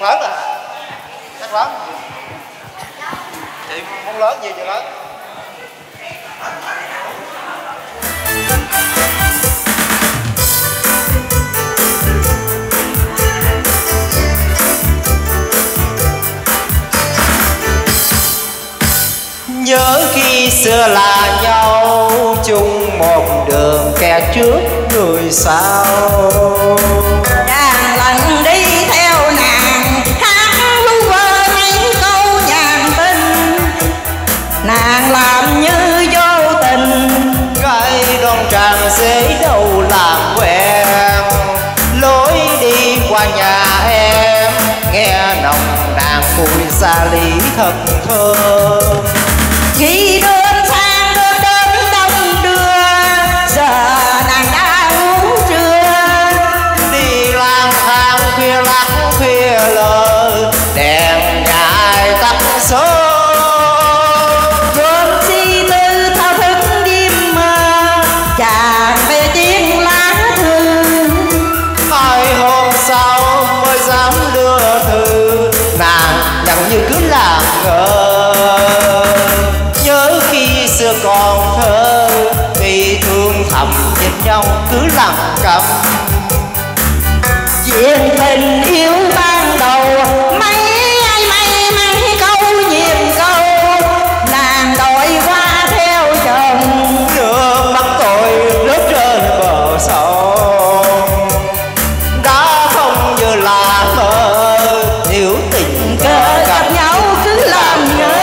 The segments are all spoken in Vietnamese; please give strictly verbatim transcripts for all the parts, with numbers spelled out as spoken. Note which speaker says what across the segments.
Speaker 1: chắc lớn rồi hả? Chắc lớn chị không lớn gì chứ lớn.
Speaker 2: Nhớ khi xưa là nhau chung một đường, kẻ trước người sau.
Speaker 3: Chàng lần đi theo nàng hát lu vơ mấy câu nhàn tình, nàng làm như vô tình.
Speaker 2: Gái đoan trang dễ đâu làm quen, lối đi qua nhà em nghe nồng nàn mùi gia lý thật thơm.
Speaker 3: Khi đơn sang đơn đến đông đưa, giờ nàng đã ngủ trưa.
Speaker 2: Đi lang thang khuya lắc khuya lờ, đèn nhà ai tắt số.
Speaker 3: Gồm chi tư thao thức đêm mơ, chàng về tiếng lá thư.
Speaker 2: Hai hôm sau mới dám đưa thư, nàng nhận như cứ làm ngờ. Nhớ khi xưa còn thơ, vì thương thầm nhìn nhau cứ lặng câm.
Speaker 3: Chuyện tình yêu ban đầu mấy ai mấy mấy câu nhiều câu, nàng đổi qua theo chồng.
Speaker 2: Nước mắt tôi rớt trên bờ sông, đã không như là mơ, nếu tình cờ
Speaker 3: gặp nhau cứ làm nhớ.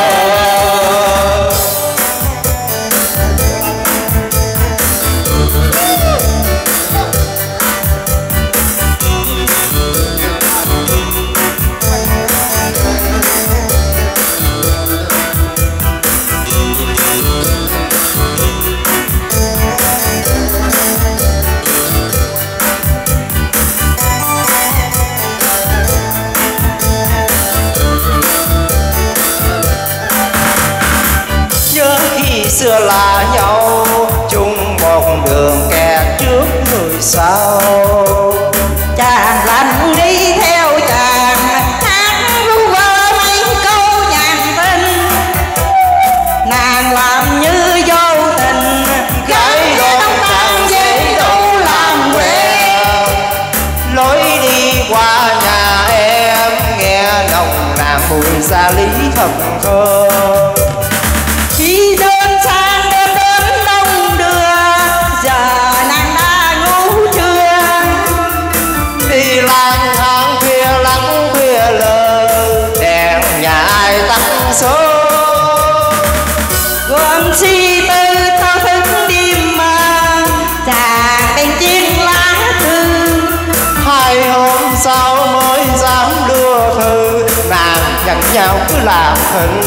Speaker 2: xưa là nhau chung một đường, kẻ trước người sau.
Speaker 3: Chàng lành đi theo chàng hát ru vơ mấy câu nhàn tình, nàng làm như vô tình.
Speaker 2: Gái đoan trang dễ đâu làm quen, lối đi qua nhà em nghe nồng nàn mùi gia lý thật thơm.
Speaker 3: Khi đơn sang đêm đến đông đưa, giờ nàng đã ngủ trưa.
Speaker 2: Đi lang thang khuya lắng khuya lờ, đèn nhà ai tắt số.
Speaker 3: Gồm chi tư thao thức đêm mơ, chàng bên chiếc lá thư.
Speaker 2: Hai hôm sau mới dám đưa thư, nàng nhận nhau cứ làm hình.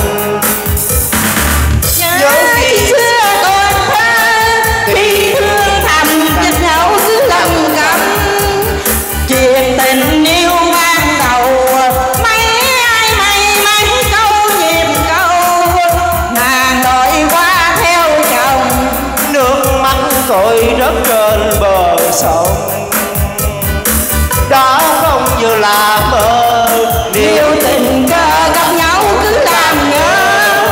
Speaker 3: Nhớ khi xưa còn thơ, vì thương thầm nhìn nhau cứ lầm câm. Chuyện tình yêu ban đầu mấy ai mấy mấy câu nhịp câu, nàng đổi qua theo chồng.
Speaker 2: Nước mắt tôi rớt trên bờ sông, đó không như là mơ,
Speaker 3: Điều tình cờ gặp nhau cứ làm nhớ.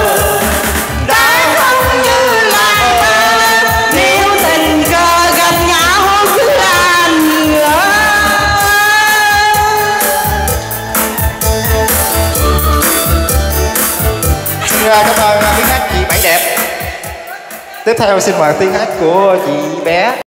Speaker 1: Cảm ơn tiếng hát chị Bảy Đẹp. Tiếp theo xin mời tiếng hát của chị Bé.